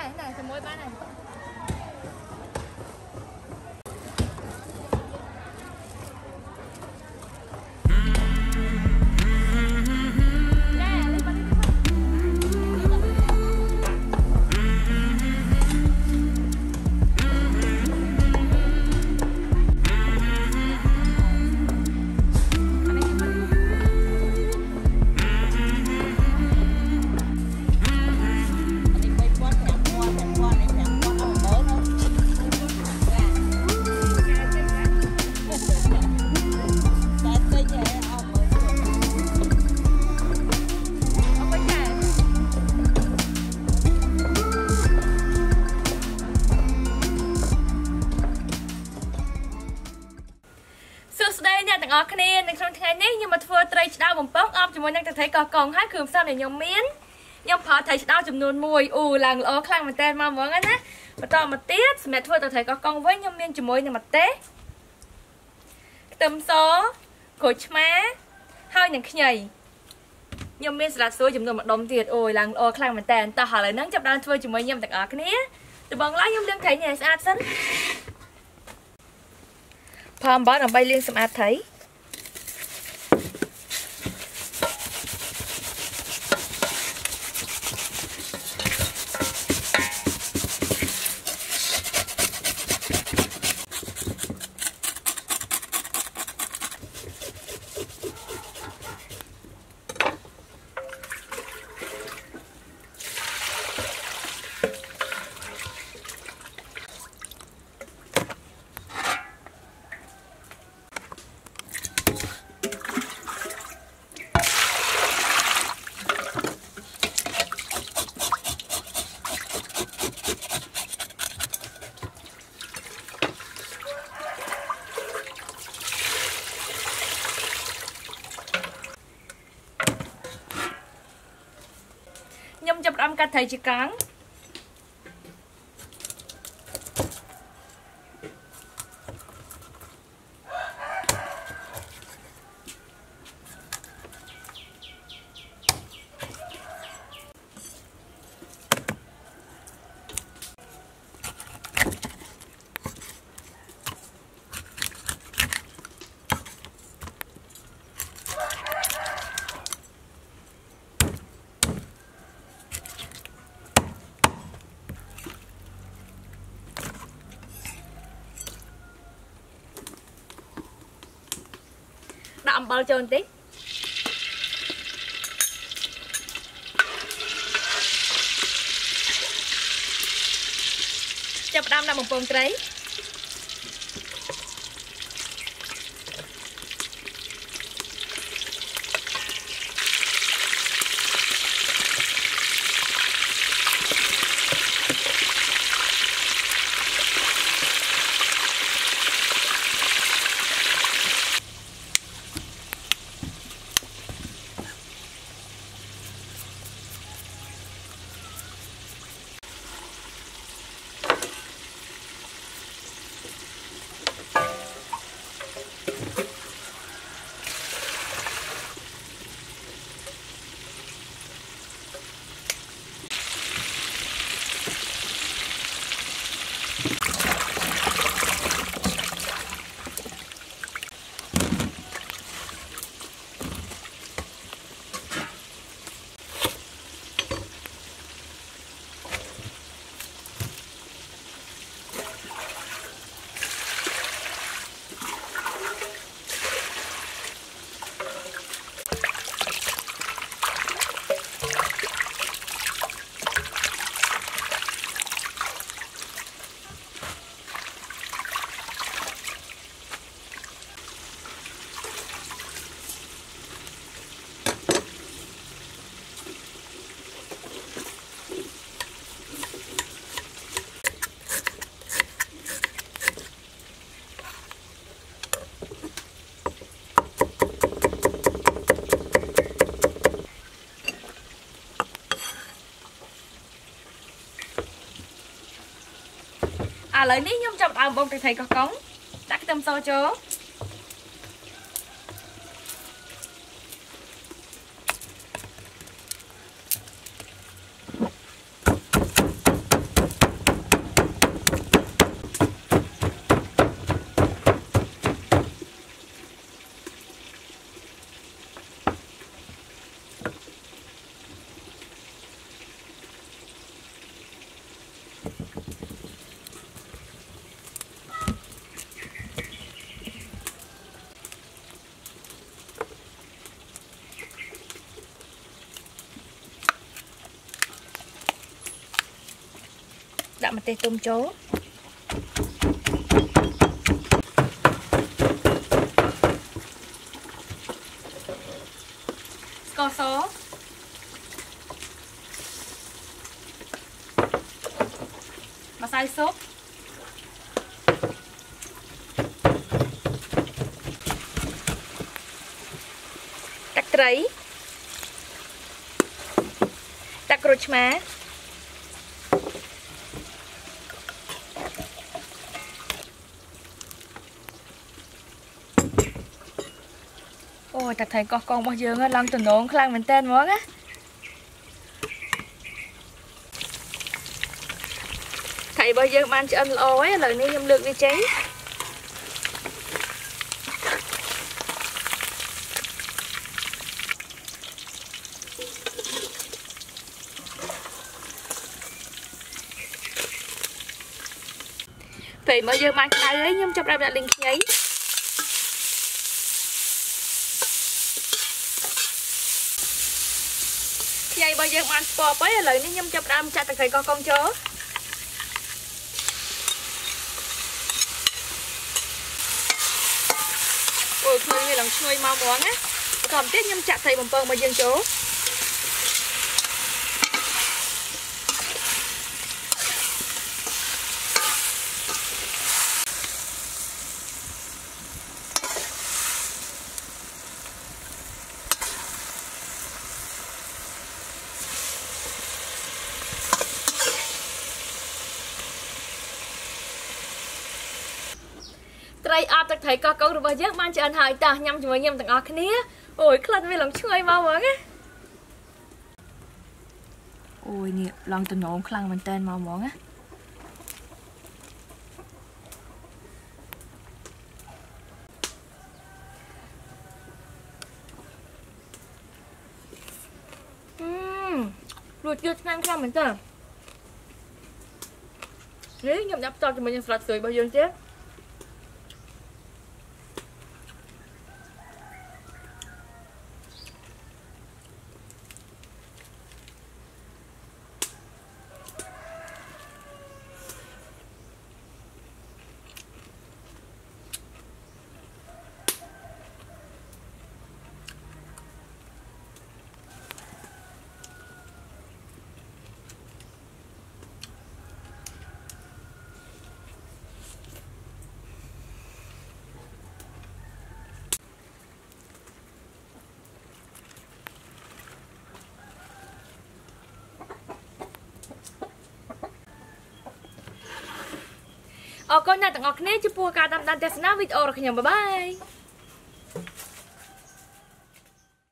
này cho mỗi bán này. nhưng mà thưa trai đau bầm bóc ấp cho mọi người thấy có còn hát cường sao này nhóm miến nhóm phở thấy đau chùm nôn mùi là ở khang mà tên mà muốn á mà to mà tiết mẹ thưa tôi thấy có con với nhóm miên chùm mùi nhưng mà té tầm số của má hơi những nhảy nhóm miên là số chùm nôn mà đông tiệt là ở khang mà tên ta hỏi lại nắng chập đan thưa chùm mùi nhóm tặng ở cái này từ bằng lá nhóm liên thấy nhà xa sẵn Pom bó bay liên xem thấy nhâm chập âm cắt thấy chỉ cắn đậm bao trơn tí chập đâm là một phần trái lấy ní nhung chọc áo bông thầy có cống đặt cái tâm so chớ ដាក់ម្ទេសទុំចូលស្ករសម្សៅស៊ុបទឹកត្រីទឹកក្រូចឆ្មាអូយតែថៃកោះកងរបស់យើងឡើងទំនងខ្លាំងមែនតើហ្មងណាថៃរបស់យើងបានឆ្អិនល្អហើយឥឡូវនេះខ្ញុំលើកវាចេញពេលមកយើងបានក្តៅហើយខ្ញុំចាប់ដាក់លីងខ្ញីខ្ញីរបស់យើងបានស្ពប់ហើយឥឡូវនេះខ្ញុំចាប់ដើមចាក់ទឹកត្រីកោះកុងចូលអូយឃើញវាឡើងឈ្ងុយមកហ្មងណាបន្តទៀតខ្ញុំចាក់ត្រីបំពងរបស់យើងចូលត្រីអាប់ទឹកត្រីកោះកុងរបស់យើងបានឆ្អិនហើយតោះញ៉ាំជាមួយខ្ញុំទាំងអស់គ្នាអូយក្លិនវាឡើងឈ្ងុយមកហ្មងណាអូយនេះឡើងតំណងខ្លាំងមែនតើមកហ្មងណារសជាតិឆ្ងាញ់ខ្លាំងមែនតើនេះខ្ញុំដាក់ផ្ទាប់ជាមួយនឹងស្លឹកស្រួយរបស់យើងទៀតអរគុណអ្នកទាំងអស់គ្នាចំពោះការតាមដានទស្សនាវីដេអូរបស់ខ្ញុំបាយបាយ